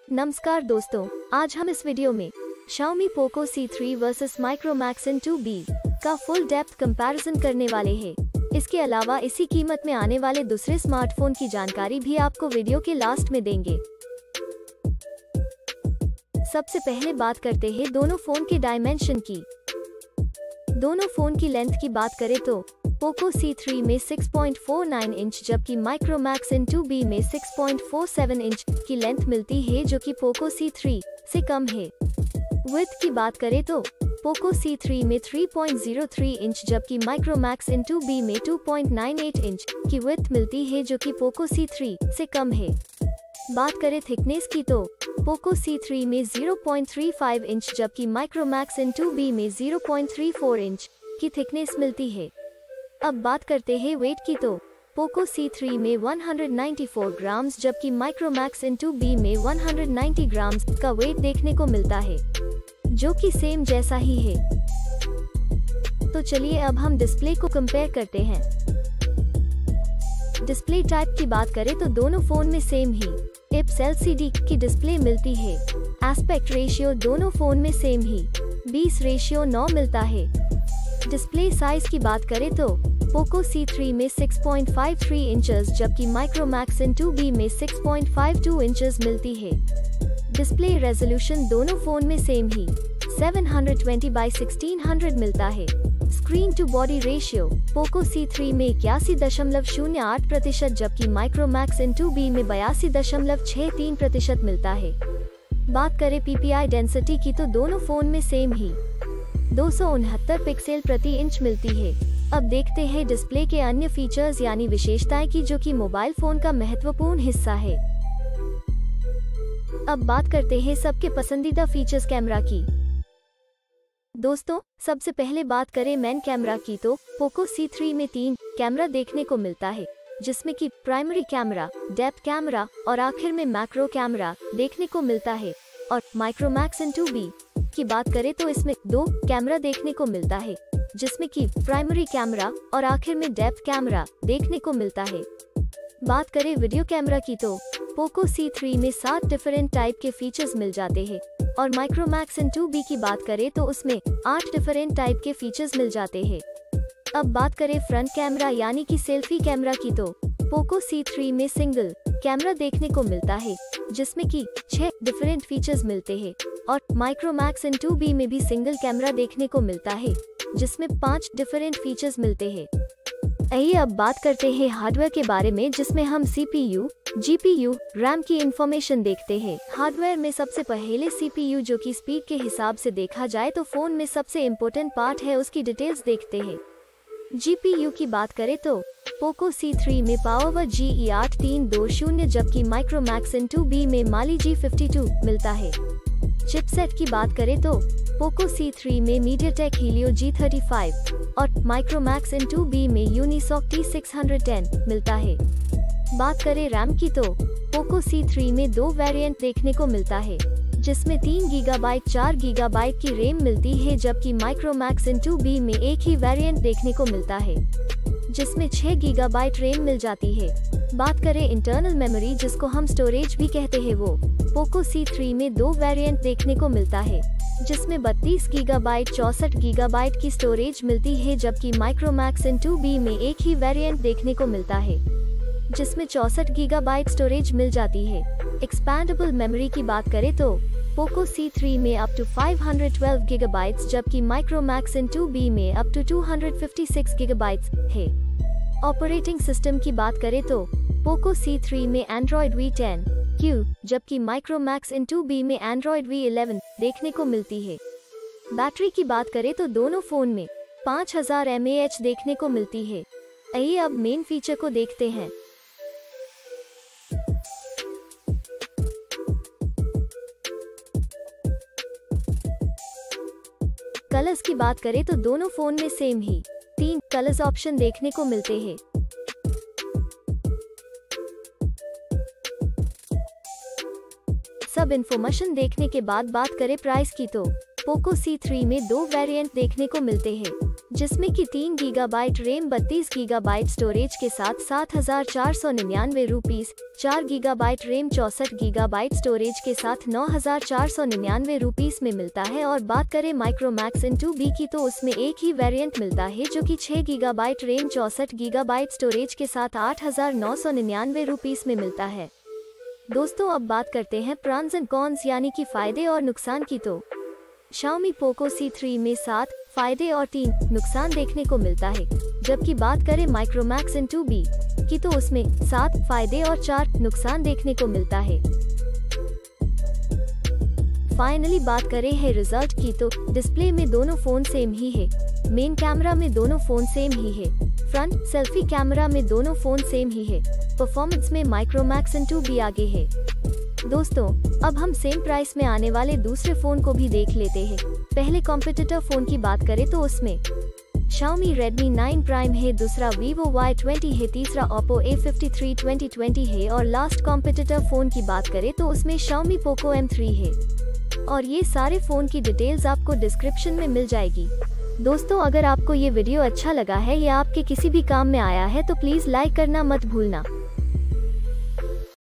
नमस्कार दोस्तों, आज हम इस वीडियो में Xiaomi Poco C3 versus Micromax In2B का फुल डेप्थ कंपैरिजन करने वाले हैं। इसके अलावा इसी कीमत में आने वाले दूसरे स्मार्टफोन की जानकारी भी आपको वीडियो के लास्ट में देंगे। सबसे पहले बात करते हैं दोनों फोन के डायमेंशन की। दोनों फोन की लेंथ की बात करें तो Poco C3 में 6.49 इंच जबकि Micromax In2B में 6.47 इंच की लेंथ मिलती है, जो कि Poco C3 से कम है। विड्थ की बात करें तो Poco C3 में 3.03 इंच जबकि Micromax In2B में 2.98 इंच की विड्थ मिलती है, जो कि Poco C3 से कम है। बात करें थिकनेस की तो Poco C3 में 0.35 इंच जबकि Micromax In2B में 0.34 इंच की थिकनेस मिलती है। अब बात करते हैं वेट की तो Poco C3 में 194 ग्राम्स जबकि Micromax In2B में 190 ग्राम्स का वेट देखने को मिलता है, जो कि सेम जैसा ही है। तो चलिए अब हम डिस्प्ले को कंपेयर करते हैं। डिस्प्ले टाइप की बात करें तो दोनों फोन में सेम ही IPS LCD की डिस्प्ले मिलती है। एस्पेक्ट रेशियो दोनों फोन में सेम ही 20:9 मिलता है। डिस्प्ले साइज की बात करें तो Poco C3 में 6.53 इंचेस जबकि Micromax In2B में 6.52 इंचेस मिलती है। डिस्प्ले रेजोल्यूशन दोनों फोन में सेम ही 720x1600 मिलता है। Screen to body ratio Poco C3 में 81.08% जबकि Micromax In2B में 82.63% मिलता है। बात करें PPI डेंसिटी की तो दोनों फोन में सेम ही 269 पिक्सल प्रति इंच मिलती है। अब देखते हैं डिस्प्ले के अन्य फीचर्स यानी विशेषताएं की, जो कि मोबाइल फोन का महत्वपूर्ण हिस्सा है। अब बात करते हैं सबके पसंदीदा फीचर्स कैमरा की। दोस्तों, सबसे पहले बात करें मेन कैमरा की तो Poco C3 में 3 कैमरा देखने को मिलता है, जिसमें कि प्राइमरी कैमरा, डेप्थ कैमरा और आखिर में मैक्रो कैमरा देखने को मिलता है। और Micromax In2B की बात करें तो इसमें 2 कैमरा देखने को मिलता है, जिसमें कि प्राइमरी कैमरा और आखिर में डेप्थ कैमरा देखने को मिलता है। बात करें वीडियो कैमरा की तो Poco C3 में 7 डिफरेंट टाइप के फीचर्स मिल जाते हैं और Micromax In2B की बात करें तो उसमें 8 डिफरेंट टाइप के फीचर्स मिल जाते हैं। अब बात करें फ्रंट कैमरा यानी कि सेल्फी कैमरा की तो Poco C3 में सिंगल कैमरा देखने को मिलता है, जिसमें कि 6 डिफरेंट फीचर्स मिलते हैं और Micromax In2B में भी सिंगल कैमरा देखने को मिलता है, जिसमें 5 डिफरेंट फीचर्स मिलते हैं। आइए अब बात करते हैं हार्डवेयर के बारे में, जिसमें हम CPU, GPU, RAM की इंफॉर्मेशन देखते हैं। हार्डवेयर में सबसे पहले CPU, जो कि स्पीड के हिसाब से देखा जाए तो फोन में सबसे इम्पोर्टेंट पार्ट है, उसकी डिटेल्स देखते हैं। GPU की बात करें तो Poco C3 में पावर G8320 जबकि Micromax In2B में Mali G52 मिलता है। चिपसेट की बात करें तो Poco C3 में MediaTek Helio G35 और Micromax In2B में Unisoc T610 मिलता है। बात करें रैम की तो Poco C3 में 2 वेरिएंट देखने को मिलता है, जिसमें 3 GB 4 GB की रैम मिलती है, जबकि Micromax In2B में एक ही वेरिएंट देखने को मिलता है, जिसमें 6 GB रैम मिल जाती है। बात करें इंटरनल मेमोरी, जिसको हम स्टोरेज भी कहते हैं, वो Poco C3 में 2 वेरिएंट देखने को मिलता है, जिसमें 32 GB 64 GB की स्टोरेज मिलती है, जबकि Micromax In2B में एक ही वेरिएंट देखने को मिलता है, जिसमें 64 GB स्टोरेज मिल जाती है। एक्सपैंडेबल मेमोरी की बात करें तो Poco C3 में अप टू 512 GB जबकि Micromax In2B में अप टू 256 GB है। ऑपरेटिंग सिस्टम की बात करें तो Poco C3 में Android V10Q जबकि Micromax In2B में Android V11 देखने को मिलती है। बैटरी की बात करें तो दोनों फोन में 5000 mAh देखने को मिलती है। आइए अब मेन फीचर को देखते हैं। कलर्स की बात करें तो दोनों फोन में सेम ही 3 कलर्स ऑप्शन देखने को मिलते हैं। सब इन्फॉर्मेशन देखने के बाद बात करें प्राइस की तो Poco C3 में 2 वेरिएंट देखने को मिलते हैं, जिसमें कि 3 गीगाबाइट रैम 32 गीगाबाइट स्टोरेज के साथ 7,499 rupees, 4 gigabyte RAM 64 gigabyte storage के साथ 9,499 रुपीस में मिलता है। और बात करें माइक्रोमैक्स N2B की तो उसमें एक ही वेरिएंट मिलता है जो कि 6 गीगाबाइट रैम 64 गीगाबाइट स्टोरेज के साथ 8,999 रुपीस में मिलता है। दोस्तों अब बात करते हैं प्रॉन्स एंड कॉन्स यानी कि फायदे और नुकसान की। तो Xiaomi Poco C3 में 7 फायदे और 3 नुकसान देखने को मिलता है, जबकि बात करें माइक्रोमैक्स N2B की तो उसमें 7 फायदे और 4 नुकसान देखने को मिलता है। फाइनली बात करें है रिजल्ट की तो डिस्प्ले में दोनों फोन सेम ही है, मेन कैमरा में दोनों फोन सेम ही है, फ्रंट सेल्फी कैमरा में दोनों फोन सेम ही है, परफॉर्मेंस में माइक्रोमैक्स N2B आगे है। दोस्तों अब हम सेम प्राइस में आने वाले दूसरे फोन को भी देख लेते हैं। पहले कॉम्पिटिटर फोन की बात करें तो उसमें Xiaomi Redmi 9 Prime है, दूसरा Vivo Y20 है, तीसरा Oppo A53 2020 है और लास्ट कॉम्पिटिटर फोन की बात करें तो उसमें Xiaomi Poco M3 है। और ये सारे फोन की डिटेल्स आपको डिस्क्रिप्शन में मिल जाएगी। दोस्तों अगर आपको ये वीडियो अच्छा लगा है या आपके किसी भी काम में आया है तो प्लीज लाइक करना मत भूलना।